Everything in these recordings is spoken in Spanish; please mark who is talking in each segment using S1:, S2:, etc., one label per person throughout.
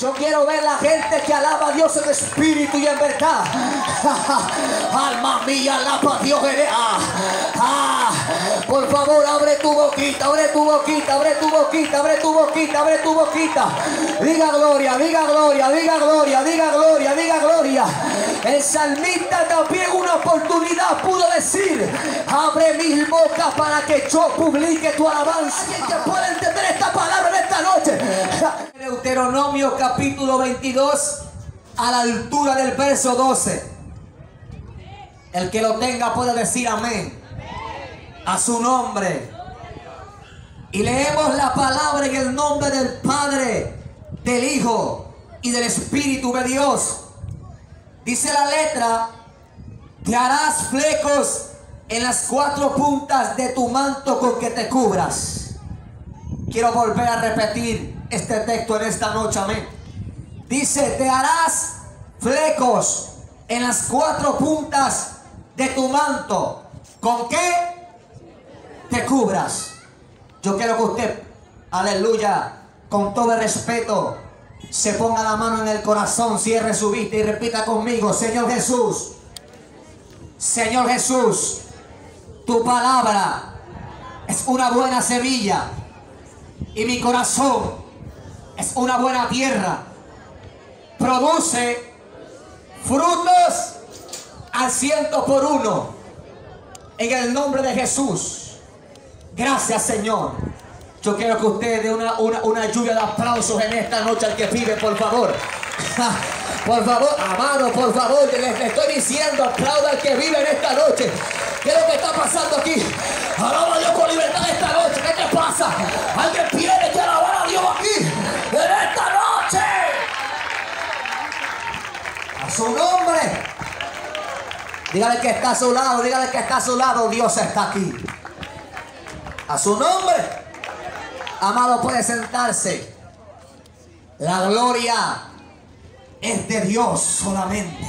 S1: Yo quiero ver la gente que alaba a Dios en espíritu y en verdad. Alma mía, alaba a Dios. Por favor, abre tu boquita, abre tu boquita, abre tu boquita, abre tu boquita, abre tu boquita. Diga gloria, diga gloria, diga gloria, diga gloria, diga gloria. El salmista también una oportunidad pudo decir: abre mis bocas para que yo publique tu alabanza. ¿Alguien que pueda entender esta palabra en esta noche? Deuteronomio capítulo 22, a la altura del verso 12. El que lo tenga puede decir amén a su nombre. Y leemos la palabra en el nombre del Padre, del Hijo y del Espíritu de Dios. Dice la letra: te harás flecos en las 4 puntas de tu manto con que te cubras. Quiero volver a repetir este texto en esta noche, amén. Dice: te harás flecos en las 4 puntas de tu manto con que te cubras. Yo quiero que usted, aleluya, con todo el respeto, se ponga la mano en el corazón, cierre su vista y repita conmigo: Señor Jesús, Señor Jesús, tu palabra es una buena semilla y mi corazón es una buena tierra. Produce frutos al 100%. En el nombre de Jesús. Gracias, Señor. Yo quiero que usted dé una lluvia de aplausos en esta noche al que vive, por favor. Por favor, amado, por favor, les estoy diciendo, aplauda al que vive en esta noche. ¿Qué es lo que está pasando aquí? Alaba a Dios con libertad esta noche. ¿Qué te pasa? Alguien tiene que alabar a Dios aquí en esta noche. A su nombre. Dígale que está a su lado, dígale que está a su lado. Dios está aquí. A su nombre. Amado, puede sentarse. La gloria es de Dios solamente.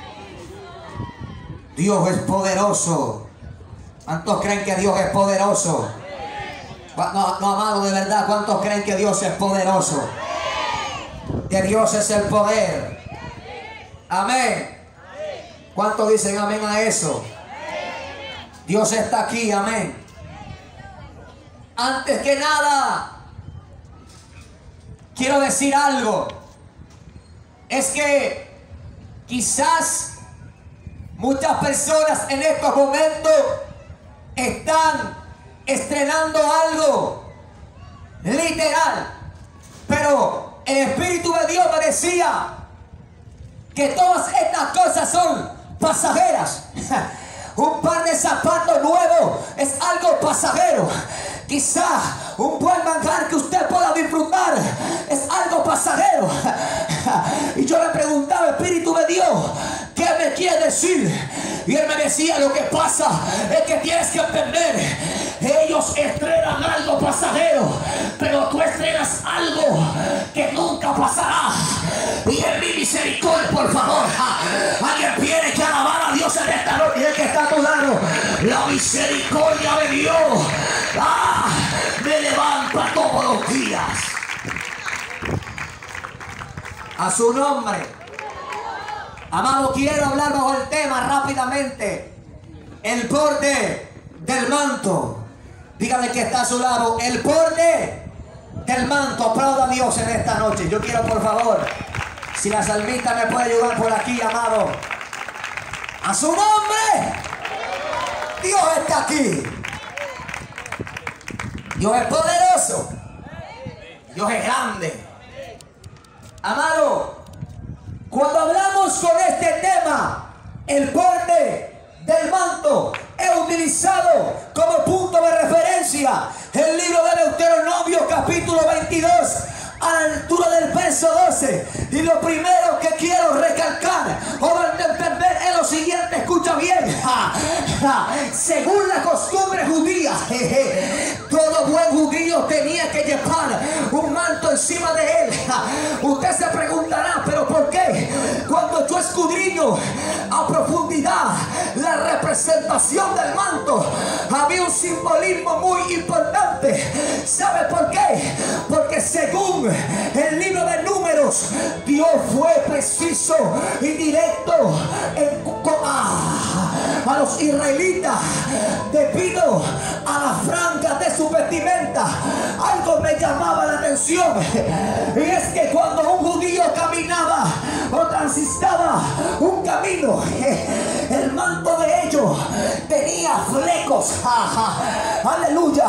S1: Dios es poderoso. ¿Cuántos creen que Dios es poderoso? No, amado, de verdad, ¿cuántos creen que Dios es poderoso? De Dios es el poder. Amén. ¿Cuántos dicen amén a eso? Dios está aquí, amén. Antes que nada, quiero decir algo. Es que quizás muchas personas en estos momentos están estrenando algo literal, pero el Espíritu de Dios me decía que todas estas cosas son pasajeras. Un par de zapatos nuevos es algo pasajero. Quizá un buen manjar que usted pueda disfrutar es algo pasajero. Y yo le preguntaba al Espíritu de Dios: ¿qué me quiere decir? Y él me decía: lo que pasa es que tienes que entender, ellos estrenan algo pasajero, pero tú estrenas algo que nunca pasará. Y en mi misericordia, por favor, alguien tiene que alabar a Dios en esta noche. Y el que está a tu lado: la misericordia de Dios me levanta todos los días. A su nombre. Amado, quiero hablar bajo el tema rápidamente: el borde del manto. Dígale que está a su lado: el borde del manto. Aplauda a Dios en esta noche. Yo quiero, por favor, si la salmista me puede ayudar por aquí, amado. A su nombre. Dios está aquí. Dios es poderoso. Dios es grande. Amado, cuando hablamos con este tema, el borde del manto, he utilizado como punto de referencia el libro de Deuteronomio capítulo 22, a la altura del verso 12. Y lo primero que quiero recalcar o entender es lo siguiente: escucha bien. Según la costumbre judía, todo buen judío tenía que llevar un manto encima de él. Usted se preguntará: ¿pero por qué? Cuando yo escudriño a profundidad la representación del manto, había un simbolismo muy importante. ¿Sabe por qué? Porque según el libro de Números, Dios fue preciso y directo a los israelitas debido a las franjas de su vestimenta. Algo me llamaba la atención, y es que cuando un judío caminaba o transitaba un camino, el manto de ellos tenía flecos. Aleluya.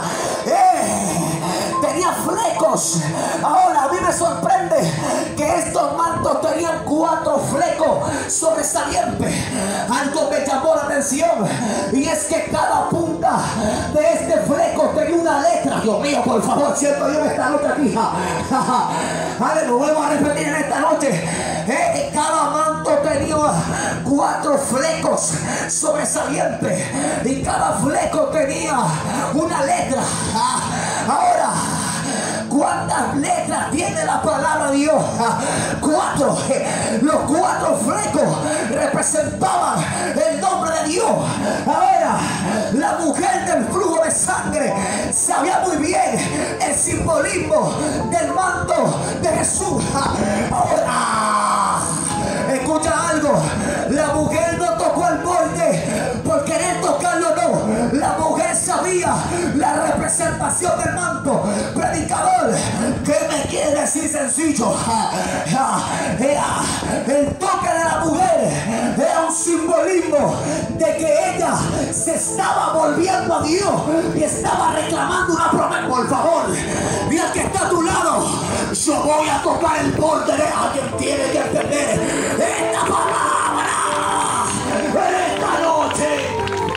S1: Tenía flecos. Ahora a mí me sorprende que estos mantos tenían 4 flecos sobresalientes. Algo me llamó la atención, y es que cada punta de este fleco tenía una letra. Dios mío, por favor, siento yo esta noche aquí. Aleluya, vuelvo a repetir en esta noche. Cada manto tenía 4 flecos sobresalientes, y cada fleco tenía una letra. Ahora, ¿cuántas letras tiene la palabra de Dios? 4. Los 4 flecos representaban el nombre de Dios. Ahora, la mujer del flujo de sangre sabía muy bien el simbolismo del manto de Jesús. Ahora, escucha algo. La mujer no tocó el borde por querer tocarlo, no. La mujer sabía la representación del manto. Predicador, ¿qué me quiere decir sencillo? El toque de la mujer era un simbolismo de que ella se estaba volviendo a Dios y estaba reclamando una promesa. Por favor, mira que está a tu lado. Yo voy a tocar el borde de alguien. Tiene que entender esta palabra en esta noche.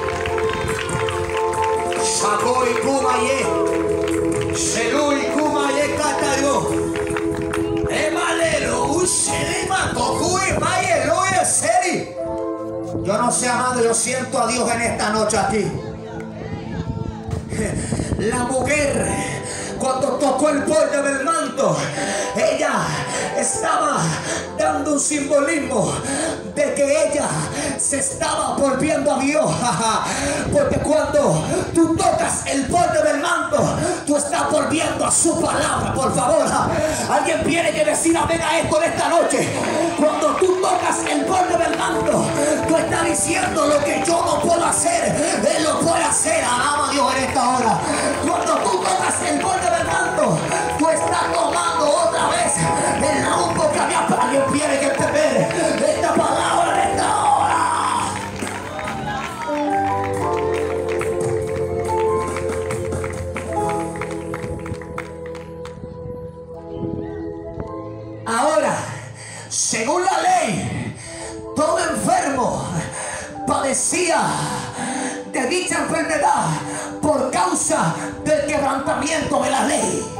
S1: Shakoy Kumaye, Shelui Kumaye Katayo, Emalelo, Ushelima Kokui Maye Loya Seri. Yo no sé, amado, yo siento a Dios en esta noche aquí. La mujer, cuando tocó el borde del manto, ella estaba dando un simbolismo de que ella se estaba volviendo a Dios. Porque cuando tú tocas el borde del manto, tú estás volviendo a su palabra. Por favor, alguien tiene que decir amén a esto en esta noche. Cuando tú tocas el borde del manto, tú estás diciendo: lo que yo no puedo hacer, Él lo puede hacer. Alaba a Dios en esta hora. Cuando tú tocas el borde del manto, tú estás tomando otra vez el rumbo que había. Para alguien tiene que entender esta palabra en esta hora. Ahora, según la ley, todo enfermo padecía de dicha enfermedad por causa del quebrantamiento de la ley.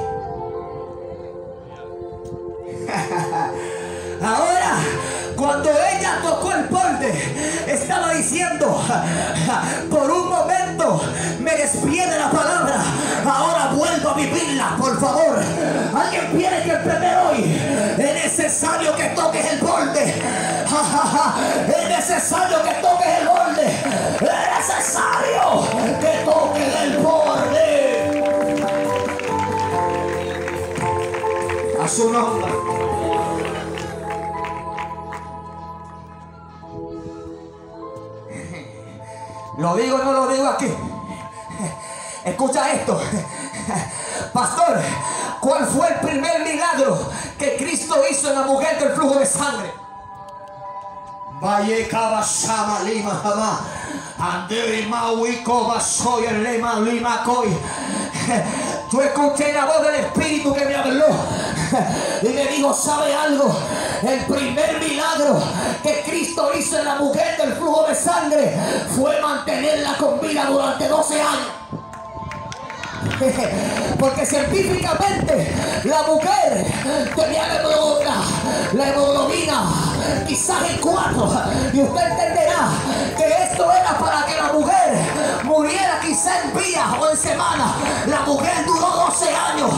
S1: Ahora, cuando ella tocó el borde, estaba diciendo: por un momento me desvié de la palabra, ahora vuelvo a vivirla. Por favor, alguien tiene que entender hoy: es necesario que toques el borde. Es necesario que toques el borde. Es necesario que toques el borde. A su nombre. ¿Lo digo o no lo digo aquí? Escucha esto. Pastor, ¿cuál fue el primer milagro que Cristo hizo en la mujer del flujo de sangre? Valle Kabashama Lima Jama Anderi Mauico Basoy el Lema Lima Coy. Yo escuché la voz del Espíritu que me habló y me dijo: ¿sabe algo? El primer milagro que Cristo hizo en la mujer del flujo de sangre fue mantenerla con vida durante 12 años. Porque científicamente la mujer tenía la hemoglobina quizás en 4, y usted entenderá que esto era para que la mujer muriera quizás en días o en semanas. La mujer duró 12 años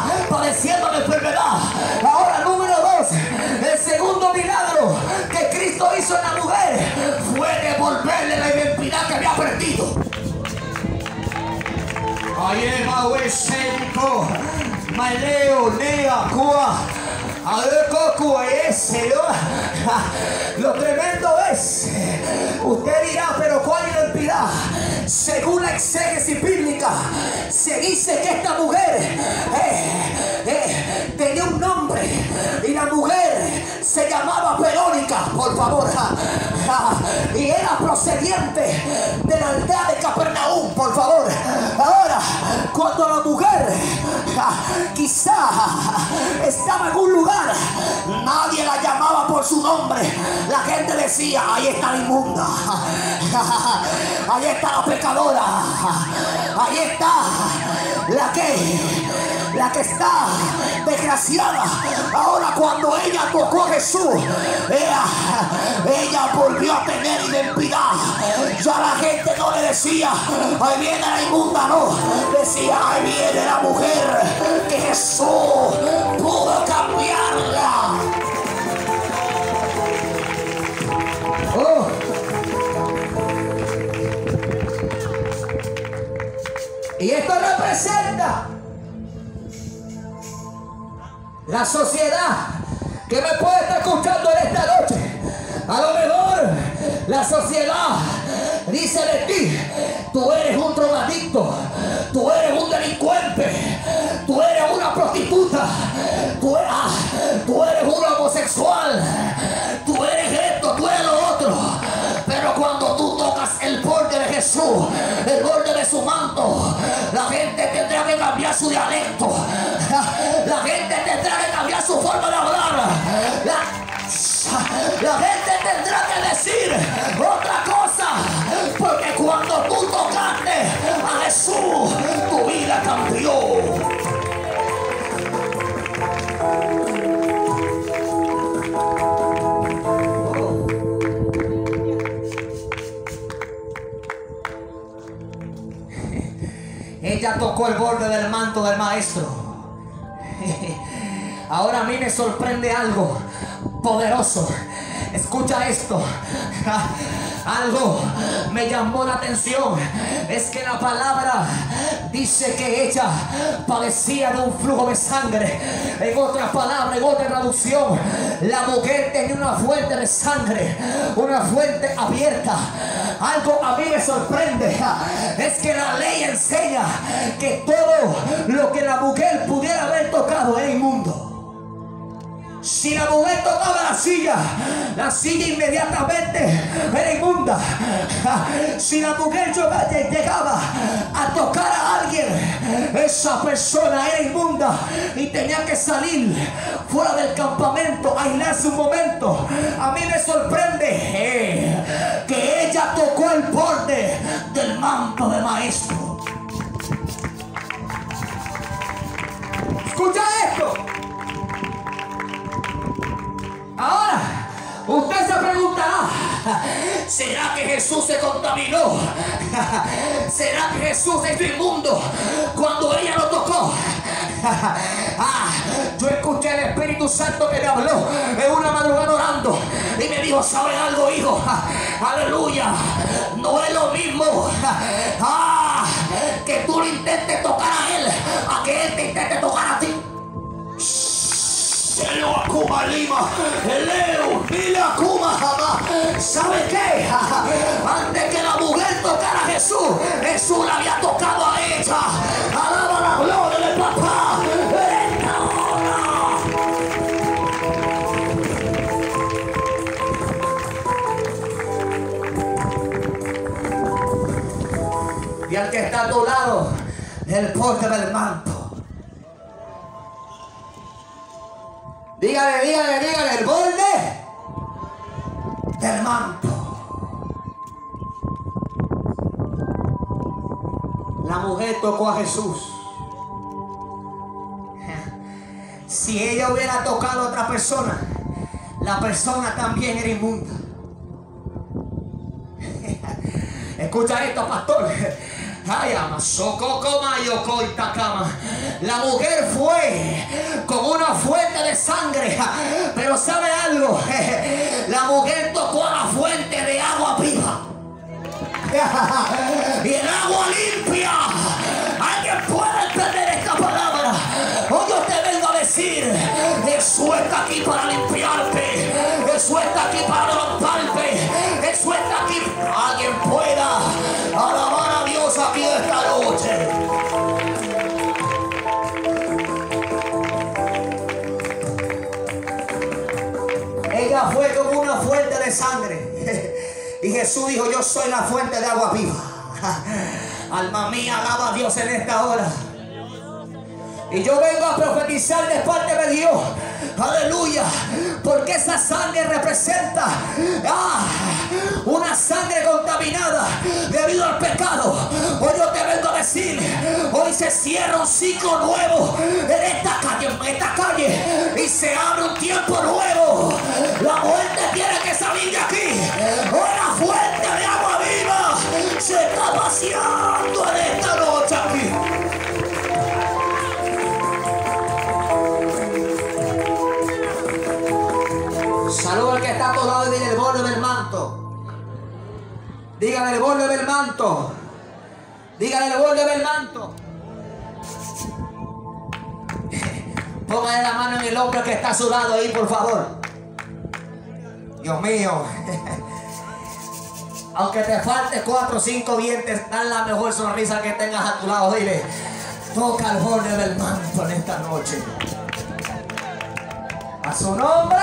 S1: padeciendo la enfermedad. Ahora, número 2, el segundo milagro que Cristo Cristo hizo en la mujer fue devolverle la identidad que había perdido. Ayer Mauesento, Maleo, Nea, Cua, Adeco, ese, lo tremendo es, usted dirá, pero ¿cuál identidad? Según la exégesis bíblica, se dice que esta mujer tenía un nombre y la mujer se llamaba Verónica, por favor, y era procediente de la aldea de Capernaum, por favor. Ahora, cuando la mujer quizá estaba en un lugar, nadie la llamaba por su nombre. La gente decía, ahí está la inmunda, ahí está la pecadora, ahí está la que está desgraciada. Ahora cuando ella tocó a Jesús, ella volvió a tener identidad. Ya la gente no le decía, ahí viene la inmunda, no, decía, ahí viene la mujer que Jesús pudo cambiarla. Oh. Y esto representa la sociedad que me puede estar escuchando en esta noche. A lo mejor la sociedad dice de ti, tú eres un drogadicto, tú eres un delincuente, tú eres una prostituta, tú eres un homosexual, tú eres esto, tú eres lo otro. Pero cuando tú tocas el borde de Jesús, el borde de su manto, la gente tendrá que cambiar su dialecto, la gente tendrá que cambiar su forma de hablar, la gente tendrá que decir otra cosa, porque cuando tú tocaste a Jesús, tu vida cambió. Ella tocó el borde del manto del maestro. Ahora a mí me sorprende algo poderoso. Escucha esto. Algo me llamó la atención. Es que la palabra dice que ella padecía de un flujo de sangre. En otras palabras, en otra traducción, la mujer tenía una fuente de sangre, una fuente abierta. Algo a mí me sorprende, es que la ley enseña que todo lo que la mujer pudiera haber tocado era inmundo. Si la mujer tocaba la silla inmediatamente era inmunda. Si la mujer llegaba a tocar a alguien, esa persona era inmunda y tenía que salir fuera del campamento, aislarse un momento. A mí me sorprende que ella tocó el borde del manto del maestro. Escucha esto. Ahora, usted se preguntará, ¿será que Jesús se contaminó? ¿Será que Jesús es inmundo cuando ella lo tocó? Yo escuché al Espíritu Santo que me habló en una madrugada orando y me dijo, ¿sabes algo, hijo? Aleluya, no es lo mismo que tú lo intentes tocar a él, a que él te intente tocar a ti. ¿Sabe qué? Antes que la mujer tocara a Jesús, Jesús la había tocado a ella. Alaba la gloria del papá. Y al que está a tu lado, el borde del manto. Dígale, el borde del manto. La mujer tocó a Jesús. Si ella hubiera tocado a otra persona, la persona también era inmunda. Escucha esto, pastor. La mujer fue con una fuente de sangre, pero ¿sabe algo? La mujer tocó a la fuente de agua viva y el agua limpia. Alguien puede entender esta palabra. Hoy yo te vengo a decir: Jesús está aquí para limpiarte, Jesús está aquí para levantarte, Jesús está aquí. Alguien pueda alabar a Dios aquí esta noche. Ella fue como una fuente de sangre y Jesús dijo: yo soy la fuente de agua viva. Alma mía, alaba a Dios en esta hora. Y yo vengo a profetizar de parte de Dios, aleluya, porque esa sangre representa una sangre contaminada debido al pecado. Hoy yo te vengo a decir: hoy se cierra un ciclo nuevo en esta calle, y se abre un tiempo nuevo. La muerte tiene que salir de aquí. Hoy la fuente de agua viva se está vaciando en esta noche aquí. Saluda al que está a tu lado y dile: el borde del manto. Dígale: el borde del manto. Dígale: el borde del manto. Póngale la mano en el hombro que está a su lado ahí, por favor. Dios mío. Aunque te falte 4 o 5 dientes, dan la mejor sonrisa que tengas a tu lado. Dile: toca el borde del manto en esta noche. A su nombre.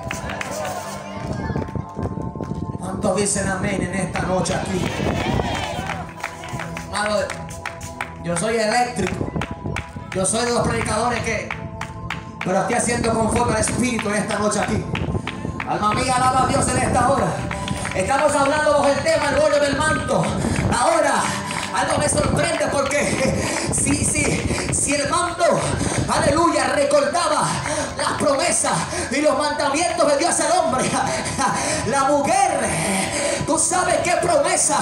S1: ¿Cuántos dicen amén en esta noche aquí? Hermano, yo soy eléctrico. Yo soy de los predicadores pero estoy haciendo conforme al Espíritu en esta noche aquí. Alma mía, alaba a Dios en esta hora. Estamos hablando bajo el tema el borde del manto. Ahora, algo me sorprende porque si el manto, aleluya, recordaba las promesas y los mandamientos de Dios al hombre, la mujer, tú sabes qué promesa,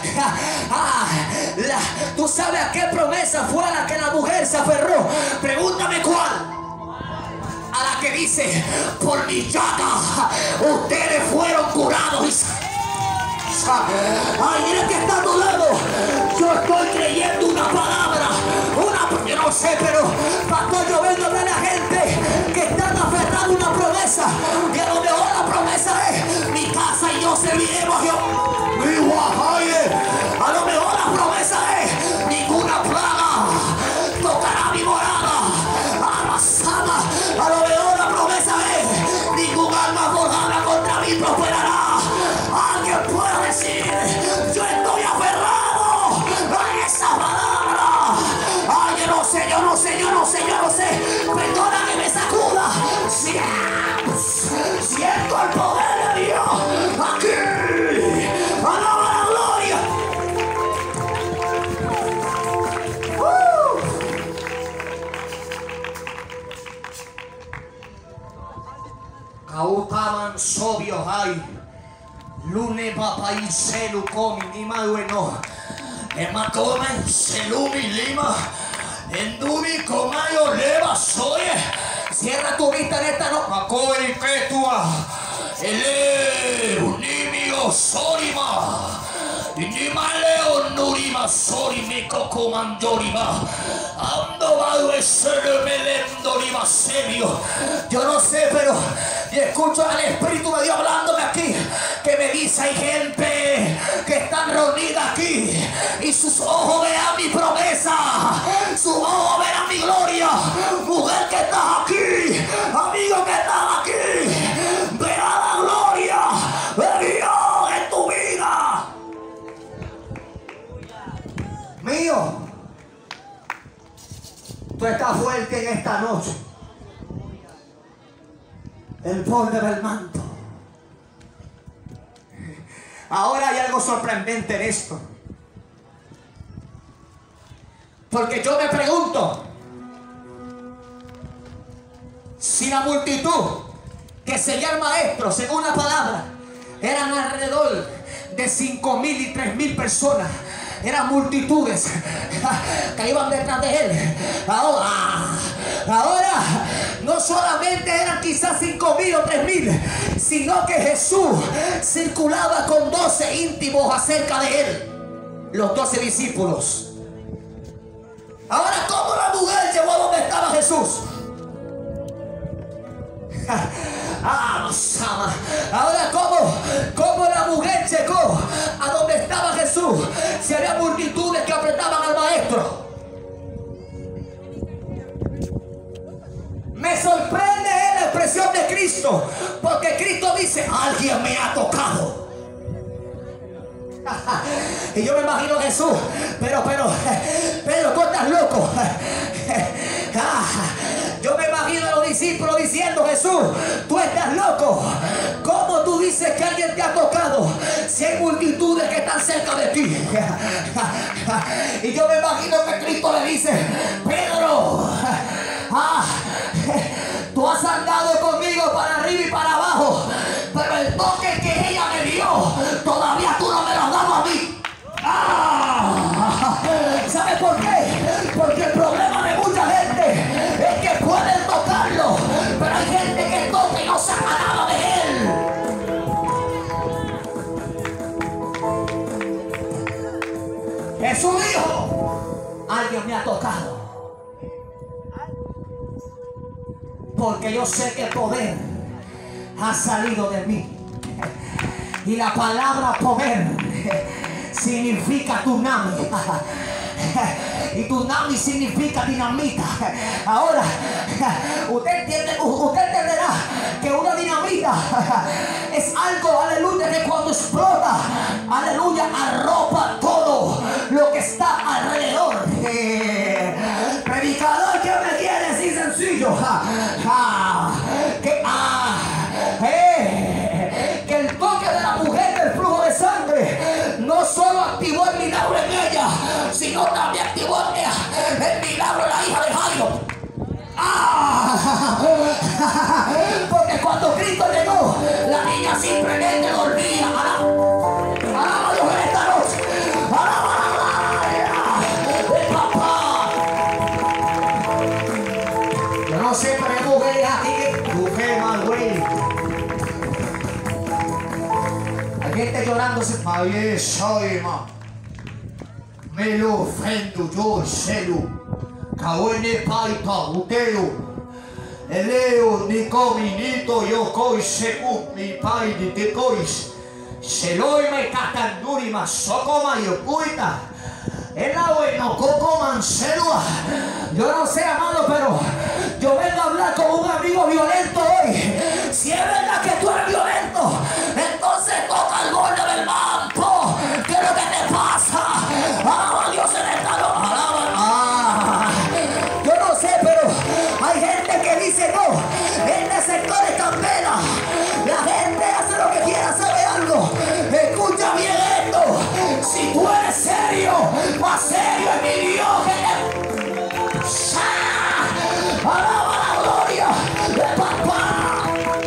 S1: tú sabes a qué promesa fue a la que la mujer se aferró. Pregúntame cuál. A la que dice: por mi llaga ustedes fueron curados. Ay, mira que está a tu lado. Yo estoy creyendo una palabra, yo no sé, pero pastor, yo vengo a ver a la gente que están aferrados a una promesa, y a lo mejor la promesa es: mi casa y yo serviremos a Dios. A lo mejor la promesa es: ninguna plaga tocará mi morada. A lo mejor la promesa es: ningún alma forjada contra mí prosperará. Alguien puede decir: yo estoy aferrado a esa palabra. Ay, yo no sé. Perdona que me sacuda. Siento el poder de Dios aquí. Alaba la gloria. Kautaman sobio hay. Lune papai selu komi ni madueno. Emakome selumi lima. Endumi comayo leva soye. Cierra tu vista en esta noche. Makoi ketua. Ele unimio sorima. Inimaleo nurima sorimeko comandorima. Ando vado esele melendorima serio. Yo no sé, pero y escucho al Espíritu de Dios hablándome aquí, que me dice: hay gente que están reunida aquí y sus ojos verán mi promesa, sus ojos verán mi gloria. Mujer que estás aquí, amigo que estás aquí, verá la gloria de Dios en tu vida. Mío, tú estás fuerte en esta noche. El borde del manto. Ahora hay algo sorprendente en esto, porque yo me pregunto si la multitud que seguía al maestro, según la palabra, eran alrededor de 5,000 y 3,000 personas. eran multitudes que iban detrás de él. Ahora no solamente eran quizás 5,000 o 3,000, sino que Jesús circulaba con 12 íntimos acerca de él, los 12 discípulos. Ahora, ¿cómo la mujer llegó a donde estaba Jesús? Ahora, ¿cómo la mujer llegó a donde estaba Jesús? Si había multitudes que apretaban al maestro. Me sorprende la expresión de Cristo, porque Cristo dice: alguien me ha tocado. Y yo me imagino a Jesús, pero tú estás loco. Yo me imagino a los discípulos diciendo: Jesús, tú estás loco. ¿Cómo tú dices que alguien te ha tocado si hay multitudes que están cerca de ti? Y yo me imagino que Cristo le dice: Pedro, tú has andado conmigo para arriba y para abajo, pero el toque que ella me dio, todavía tú no me lo has dado a mí. ¿Sabes por qué? Porque el problema de mucha gente es que pueden tocarlo, pero hay gente que toca y no saca nada de él. Jesús dijo: alguien me ha tocado, porque yo sé que el poder ha salido de mí. Y la palabra poder significa tsunami. Y tsunami significa dinamita. Ahora, usted entenderá que una dinamita es algo, aleluya, que cuando explota, aleluya, arropa todo lo que está alrededor. Predicador, que me quiere decir sencillo, que el toque de la mujer del flujo de sangre no solo activó el milagro en ella, sino también activó el milagro en la hija de Jairo. Porque cuando Cristo llegó, la niña simplemente dormía. Alaba a Dios en esta noche. Alaba a papá. Yo no sé, pero hay mujeres aquí, mujer mal güey. Hay gente llorándose. Ay, soy ma. Me lo ofendo yo, celu. Kawene paita, uteo. Eleo, nicominito, yo coi secu, mi pai di te cois. Se lo me catanduri, ma socoma yo puita. El agua no coco mancelua. Yo no sé, amado, pero yo vengo a hablar con un amigo violento hoy. Si es verdad que tú eres violento, entonces toca el borde del manto. ¿Qué es lo que te pasa? Alaba a Dios en esta noche. Yo no sé, pero hay gente que dice no. En el sector de Campera, la gente hace lo que quiera. ¿Sabe algo? Escucha bien esto. Si tú eres serio, más serio es mi Dios que alaba la gloria de papá.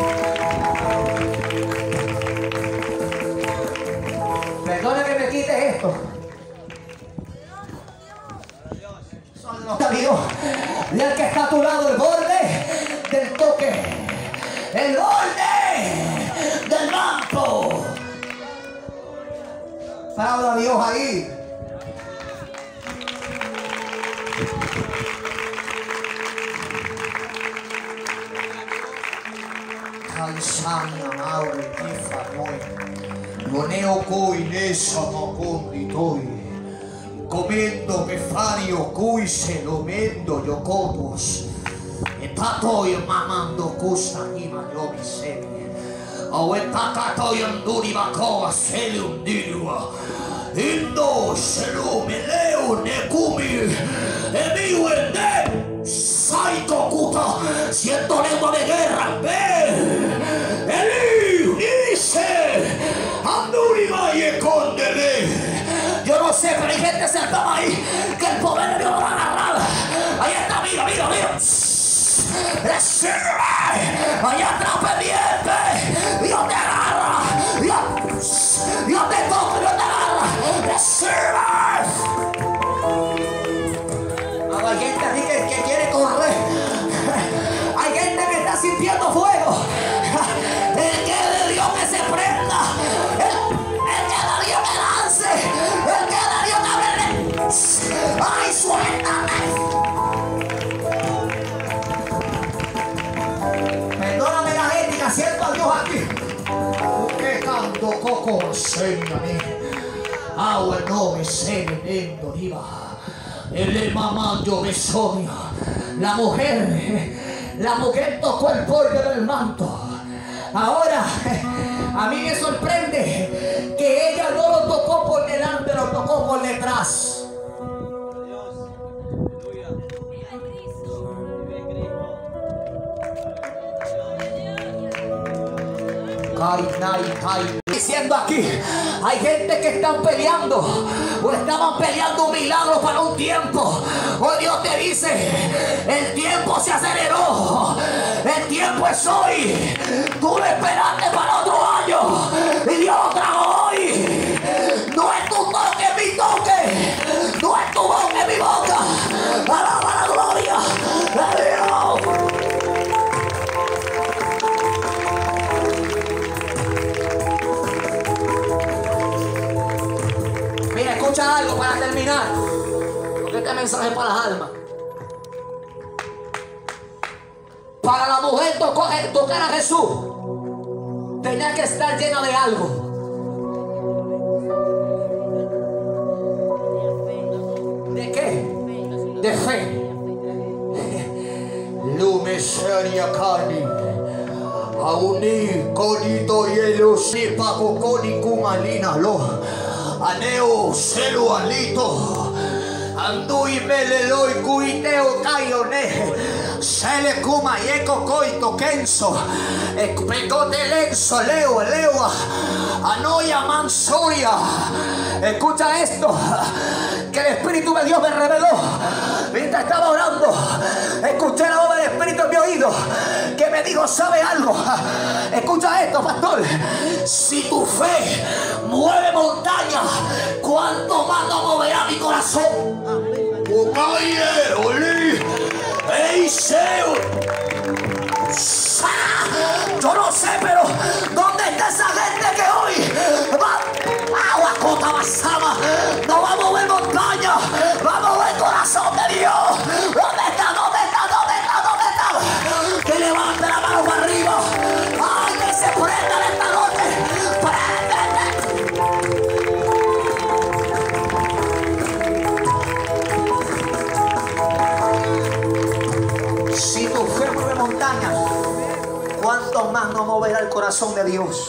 S1: Perdona que me quite esto. Dios, y el que está a tu lado, el borde del toque, el borde del manto. Aplauda a Dios ahí. Cansania maure kifa noi. Loneo coi nessa mocondi toi. Comendo pefario cui se lo mendo yokotos. E tatoy mamando kusta ima yobi sebi. O e takatoy anduri bakoa seli undilua. Indo selu meleu nekumi. Emiu ende. Saiko kuta. Siento lengua de guerra. Ve. Eli dice. Anduri maye condele. Yo no sé, pero hay gente cercana ahí que el poder de Dios lo va a agarrar. Ahí está, mira. Recibe. Allá atrás pendiente. Dios te agarra. Dios te toca, Dios te agarra. Recibe. ¡Ay, suéltame! Perdóname la ética, siento a Dios aquí. Que canto coco enséñame. Agua no me sé venendo diva. El mamando me sonia. La mujer tocó el borde del manto. Ahora a mí me sorprende que ella no lo tocó por delante, lo tocó por detrás. Diciendo aquí, hay gente que están peleando o estaban peleando un milagro para un tiempo. Hoy Dios te dice, el tiempo se aceleró, el tiempo es hoy. Tú lo esperaste para otro año y Dios lo trajo hoy. No es tu toque, es mi toque. No es tu boca, es mi boca. Alaba la gloria de Dios. Escucha algo para terminar, porque este mensaje es para las almas. Para la mujer tocar a Jesús tenía que estar llena de algo. ¿De qué? De fe. Lume seria carne. Auni conito hielo sipa coconi kumalina lo. Aneo celo alito andui meleloi cuiteo caione sele kuma yeko coito kenso pecote lenzo leo lewa anoya mansoria. Escucha esto que el Espíritu de Dios me reveló mientras estaba orando. Escuché la voz del Espíritu en mi oído que me dijo, ¿sabe algo? Escucha esto, pastor. Si tu fe mueve montaña, ¿cuánto más no moverá mi corazón? Yo no sé, pero ¿dónde está esa gente que hoy va no va a mover montaña, va a mover el corazón de Dios? ¿Dónde está? ¿Dónde está? ¿Dónde está? ¿Dónde está? Que levante la mano para arriba. ¡Ay, que se prenda esta noche! ¡Préndete! Si tu fe mueve montaña, ¿cuánto más no moverá el corazón de Dios?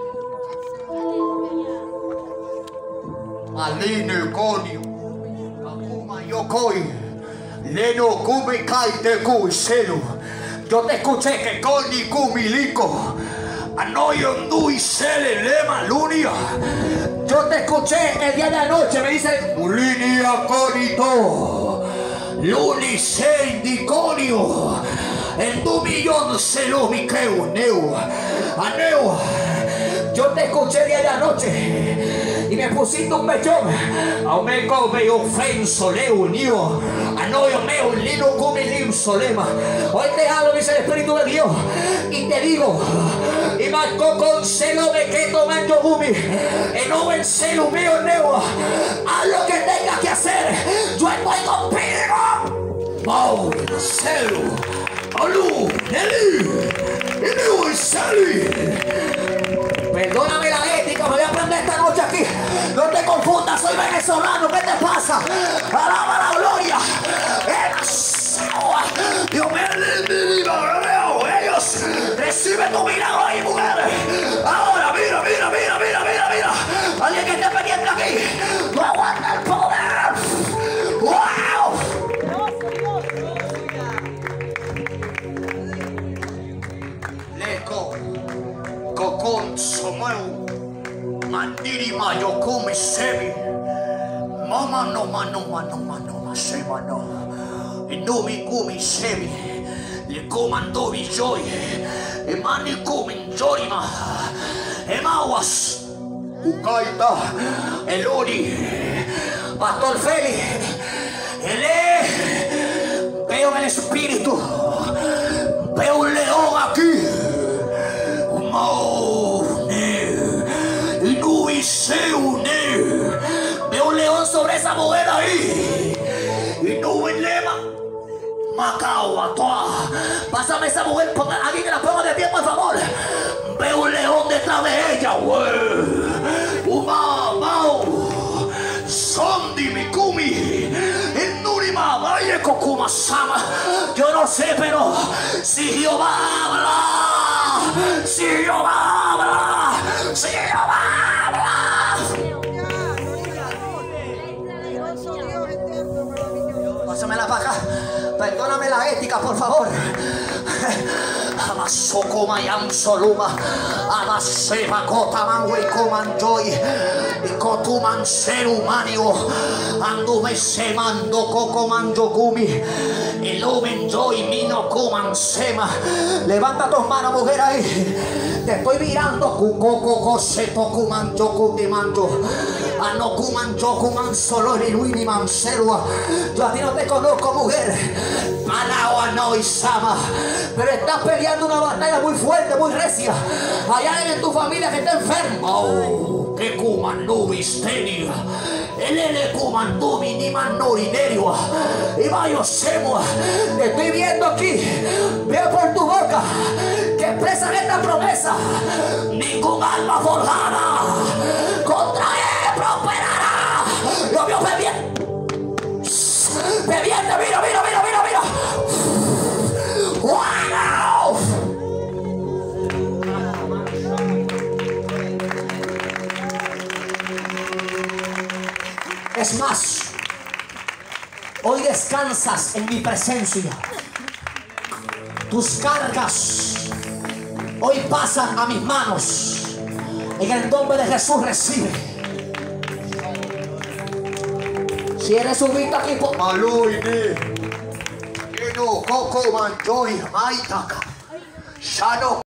S1: Aline conio, akuma yokoi, leno kumi kaite kui selu. Yo te escuché que coni kumilico, anoyo ndui sele lema lunia. Yo te escuché el día de anoche, me dice Ulinia conito, luni sendi conio, en tu millón selo miqueu neu, aneu. Yo te escuché el día de anoche y me pusiste un mechón. Aumeko me ofenso le unió. Anoyo me un lino come lim solema. Hoy te hablo, dice el Espíritu de Dios, y te digo, y marcó con celo de que tomando gumi. En un celo mío neo. Haz lo que tengas que hacer. Yo estoy contigo. Mau celo. Alú, Nelly. Y me sali. Perdóname la ética, me voy a aprender esta noche aquí. No te confundas, soy venezolano, ¿qué te pasa? Alaba la gloria. Dios mío, ellos reciben tu milagro ahí, mujeres. Ahora, mira. Alguien que esté pendiente aquí. No aguanta el poder. ¡Wow! Leco. Kokon someu mandiri mayo come semi mama no sema no inumi kumi semi le comando vi joy e mani kumi jorima e mawas ukaita elori Pastor Félix veo el espíritu, veo un león aquí. Veo un león sobre esa mujer ahí. Macao, Atoa. Pásame esa mujer, alguien que la ponga de pie, por favor. Veo un león detrás de ella, Mau. Sondi Mikumi. Nurima Valle Kokuma Sama. Yo no sé, pero si Jehová habla, si Jehová habla, si Jehová habla. Pásamela para acá. Perdóname la ética, por favor. Amasoko Mayam Soluma. Amaseba Kotamanwe Komanjoy. Kotuman Seru Manio. Anduve semando Coco Manjokumi. El Omen Joy Mino Kuman Sema. Levanta tus manos, mujer, ahí. Te estoy mirando. Kuko Seto Kuman Joku Manjo. Anokuman Jokuman Solo Riruini Manserua. Yo a ti no te conozco, mujer. Malawa no Isama. Pero estás peleando una batalla muy fuerte, muy recia. Hay alguien en tu familia que está enfermo. Que Kuman Nubis Tenia. El Kuman Nubi ni Manuri Nerua. Y Mayo Semua. Te estoy viendo aquí. Veo por tu boca que expresan esta promesa. Ningún alma forjada contra él prosperará. Lo vio bebiendo. Bebiendo, mira. ¡Wow! Es más, hoy descansas en mi presencia. Tus cargas hoy pasan a mis manos. En el nombre de Jesús recibe. Si eres un vista aquí, Maluine, Coco Manjoy, Maitaka, Shano.